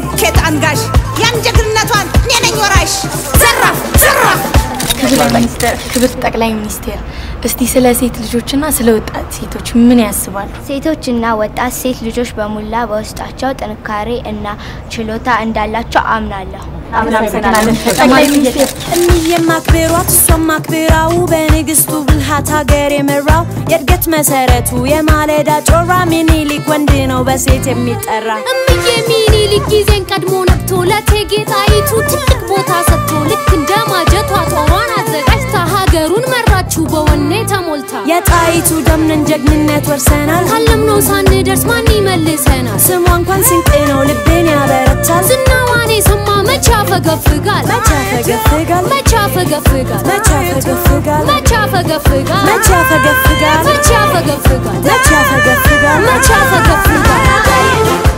ስኬት አንጋሽ ያን ጀግንነቷን እኔ ነኝ ወራሽ ዘራፍ ዘራፍ ክብር ጠቅላይ ሚኒስቴር እስቲ ስለ ሴት ልጆችና ስለ ወጣት ሴቶች ምን ያስባሉ? ሴቶችና ወጣት ሴት ልጆች በሙላ በውስጣቸው ጥንካሬ እና ችሎታ እንዳላቸው አምናለሁ። ጠቅላይ ሚኒስቴር እንየም ማክበሯት እሷም ማክበራው በንግስቱ ብልሃት ሀገር የመራው የእድገት መሰረቱ የማለዳ ጮራ ሚኒሊክ ወንድ ነው በሴት የሚጠራ እምዬ ሚኒሊክ ጊዜን ቀድሞ ነቅቶ ለእቴጌ ጣይቱ ትልቅ ቦታ ሰጥቶ ልክ እንደ ማጀቷ ጦሯን አዘጋጅታ ሀገሩን መራችው በወኔ ተሞልታ የጣይቱ ደምነን ጀግንነት ወርሰናል ካለምነው ሳንደርስ ማን ይመልሰናል ስሟ እንኳን ስንቅ ነው ልቤን ያበረታል ዝናዋን የሰማ መቼ ያፈገፍጋል መቼ ያፈገፍጋል መቼ ያፈገፍጋል መቼ ያፈገፍጋል መቼ ያፈገፍጋል መቼ ያፈገፍጋል መቼ ያፈገፍጋል መቼ ያፈገፍጋል መቼ ያፈገፍጋል